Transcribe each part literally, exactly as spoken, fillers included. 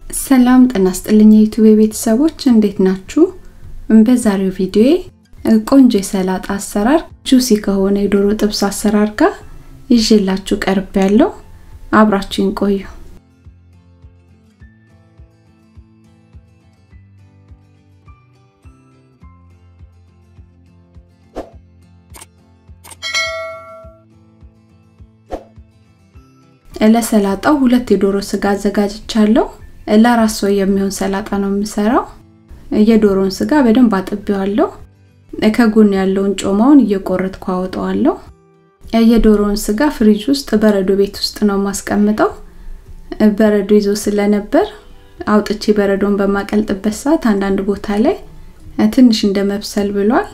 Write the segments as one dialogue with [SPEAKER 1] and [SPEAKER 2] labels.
[SPEAKER 1] ሰላም ጤና ይስጥልኝ የዩቲዩብ ቤተሰቦች እንዴት ናችሁ? በዛሬው ቪዲዮዬ ቆንጆ የሰላጣ አሰራር ጁሲ ከሆነ የዶሮ ጥብስ አሰራር ጋር ይዤላችሁ ቀርቤያለሁ። አብራችሁን ቆዩ። ለሰላጣው ሁለት የዶሮ ስጋ አዘጋጅቻለሁ። ለራስ ሰው የሚሆን ሰላጣ ነው የምሰራው። የዶሮን ስጋ በደንብ አጥቤዋለሁ። ከጎን ያለውን ጮማውን እየቆረጥኩ አወጣዋለሁ። የዶሮን ስጋ ፍሪጅ ውስጥ በረዶ ቤት ውስጥ ነው ማስቀምጠው። በረዶ ይዞ ስለነበር አውጥቼ በረዶን በማቀልጥበት ሰዓት አንዳንድ ቦታ ላይ ትንሽ እንደመብሰል ብሏል።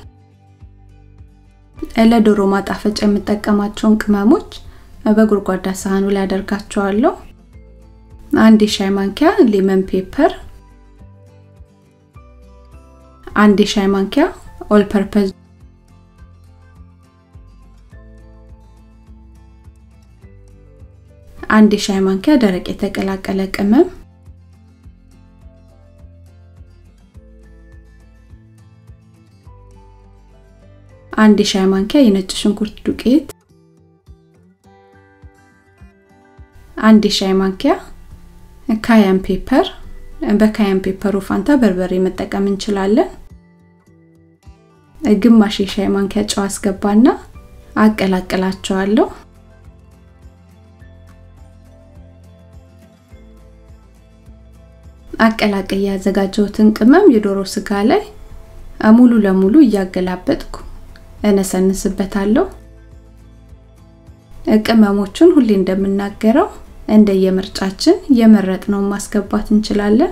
[SPEAKER 1] ለዶሮ ማጣፈጫ የምጠቀማቸውን ቅመሞች በጉርጓዳ ሳህኑ ላይ አደርጋቸዋለሁ። አንድ ሻይ ማንኪያ ሌመን ፔፐር፣ አንድ ሻይ ማንኪያ ኦል ፐርፐዝ፣ አንድ ሻይ ማንኪያ ደረቅ የተቀላቀለ ቅመም፣ አንድ ሻይ ማንኪያ የነጭ ሽንኩርት ዱቄት፣ አንድ ሻይ ማንኪያ ካያን ፔፐር። በካያን ፔፐሩ ፋንታ በርበሬ መጠቀም እንችላለን። ግማሽ ሻይ ማንኪያ ጨው አስገባና አቀላቅላቸዋለሁ። አቀላቅዬ ያዘጋጀሁትን ቅመም የዶሮ ስጋ ላይ ሙሉ ለሙሉ እያገላበጥኩ እነሰንስበታለሁ። ቅመሞቹን ሁሌ እንደምናገረው እንደየምርጫችን የመረጥነው ማስገባት እንችላለን።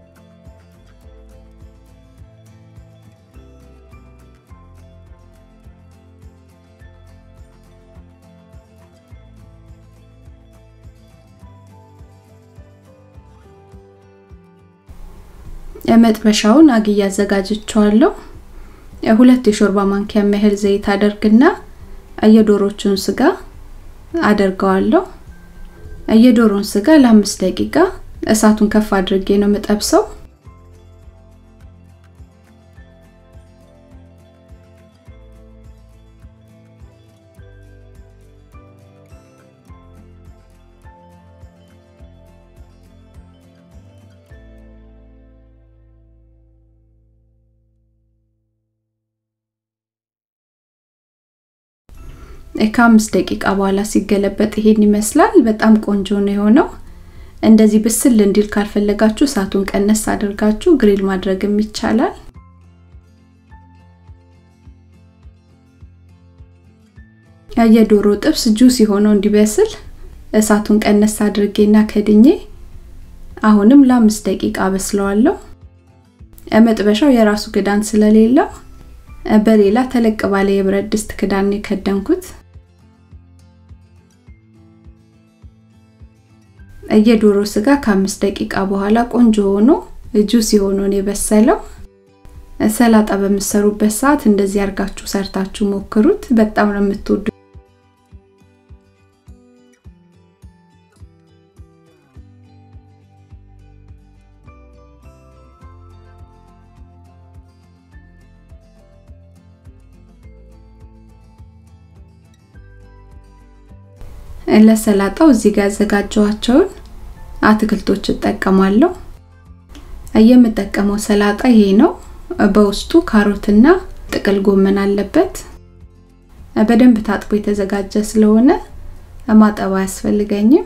[SPEAKER 1] የመጥበሻውን አግያ አዘጋጅቻለሁ። ሁለት የሾርባ ማንኪያ ያህል ዘይት አደርግና የዶሮቹን ስጋ አደርጋለሁ። የዶሮን ስጋ ለአምስት ደቂቃ እሳቱን ከፍ አድርጌ ነው መጠብሰው። ከአምስት ደቂቃ በኋላ ሲገለበጥ ይሄን ይመስላል። በጣም ቆንጆ ነው የሆነው። እንደዚህ ብስል እንዲል ካልፈለጋችሁ እሳቱን ቀነስ አድርጋችሁ ግሪል ማድረግም ይቻላል። የዶሮ ጥብስ ጁሲ ሆኖ እንዲበስል እሳቱን ቀነስ አድርጌና ከድኜ አሁንም ለአምስት ደቂቃ በስለዋለሁ። መጥበሻው የራሱ ክዳን ስለሌለው በሌላ ተለቅ ባለ የብረት ድስት ክዳን የከደንኩት። የዶሮ ስጋ ከአምስት ደቂቃ በኋላ ቆንጆ ሆኖ ጁሲ ሆኖ ነው የበሰለው። ሰላጣ በመሰሩበት ሰዓት እንደዚህ አርጋችሁ ሰርታችሁ ሞክሩት። በጣም ነው የምትወዱ። ለሰላጣው እዚህ ጋር አዘጋጀዋቸውን አትክልቶች እጠቀማለሁ። የምጠቀመው ሰላጣ ይሄ ነው። በውስጡ ካሮትና ጥቅል ጎመን አለበት። በደንብ ታጥቦ የተዘጋጀ ስለሆነ ማጠብ አያስፈልገኝም።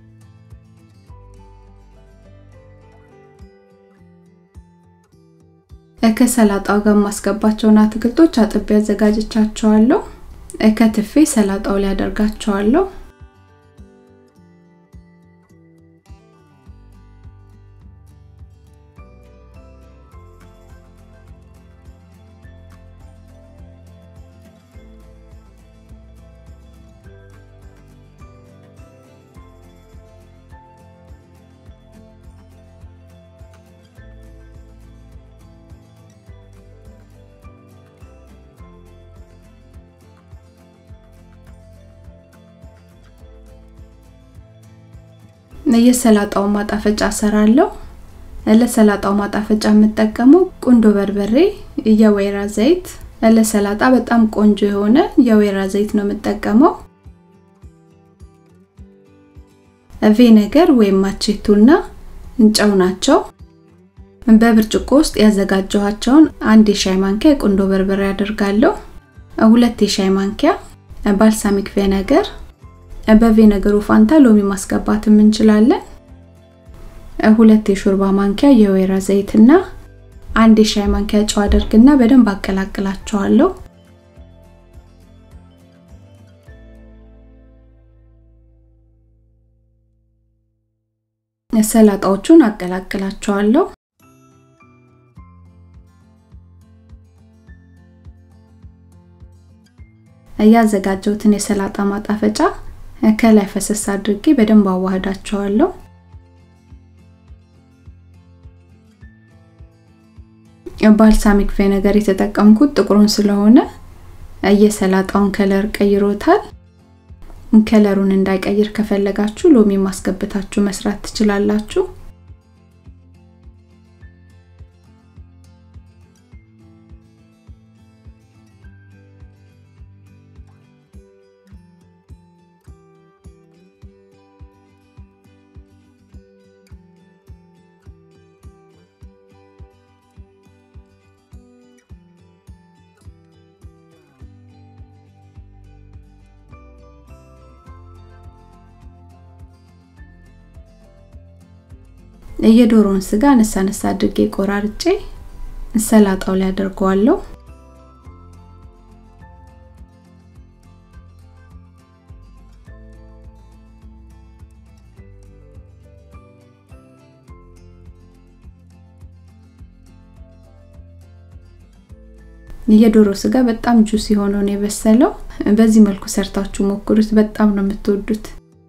[SPEAKER 1] ከሰላጣው ጋር ማስገባቸውን አትክልቶች አጥቤ አዘጋጅቻቸዋለሁ። ከትፌ ሰላጣው ላይ አደርጋቸዋለሁ። የሰላጣው ማጣፈጫ ሰራለሁ። ለሰላጣው ማጣፈጫ የምጠቀመው ቁንዶ በርበሬ የወይራ ዘይት ለሰላጣ በጣም ቆንጆ የሆነ የወይራ ዘይት ነው የምጠቀመው ቪኔጋር ወይም ማቼቶና እንጨው ናቸው በብርጭቆ ውስጥ ያዘጋጀኋቸውን አንድ የሻይ ማንኪያ ቁንዶ በርበሬ አደርጋለሁ ሁለት የሻይ ማንኪያ ባልሳሚክ ቪኔጋር በቪኔጋሩ ፋንታ ሎሚ ማስገባት እንችላለን ሁለት የሾርባ ማንኪያ የወይራ ዘይትና አንድ የሻይ ማንኪያ ጨው አድርግና በደንብ አቀላቅላቸዋለሁ ሰላጣዎቹን አቀላቅላቸዋለሁ ያዘጋጀሁትን የሰላጣ ማጣፈጫ ከላይ ፈሰስ አድርጌ በደንብ አዋህዳቸዋለሁ ባልሳሚክ ቪኔጋር የተጠቀምኩት ጥቁሩን ስለሆነ የሰላጣውን ከለር ቀይሮታል ከለሩን እንዳይቀይር ከፈለጋችሁ ሎሚ ማስገብታችሁ መስራት ትችላላችሁ የዶሮን ስጋ ነሳነሳ አድርጌ ቆራርጬ ሰላጣው ላይ አደርገዋለሁ የዶሮ ስጋ በጣም ጁሲ ሆኖ ነው የበሰለው በዚህ መልኩ ሰርታችሁ ሞክሩት በጣም ነው የምትወዱት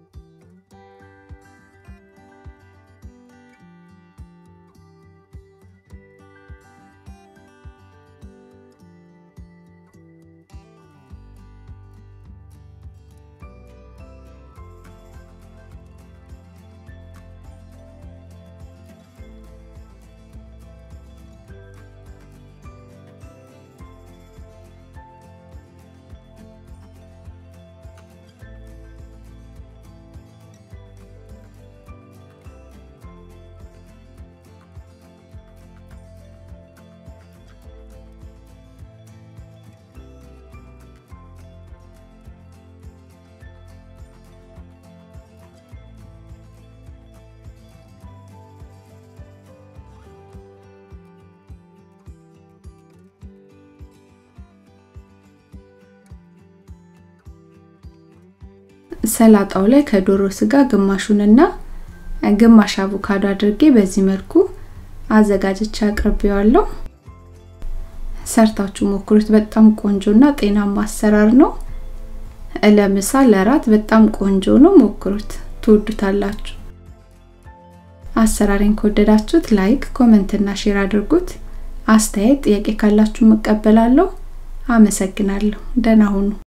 [SPEAKER 1] ሰላጣው ላይ ከዶሮ ስጋ ግማሹንና ግማሽ አቮካዶ አድርጌ በዚህ መልኩ አዘጋጅቼ አቅርቤዋለሁ ሰርታችሁ ሞክሩት በጣም ቆንጆና ጤናማ አሰራር ነው ለምሳ ለራት በጣም ቆንጆ ነው ሞክሩት ትወዱታላችሁ አሰራሬን ከወደዳችሁት ላይክ ኮሜንት እና ሼር አድርጉት አስተያየት ጥያቄ ካላችሁ መቀበላለሁ አመሰግናለሁ ደህና ሁኑ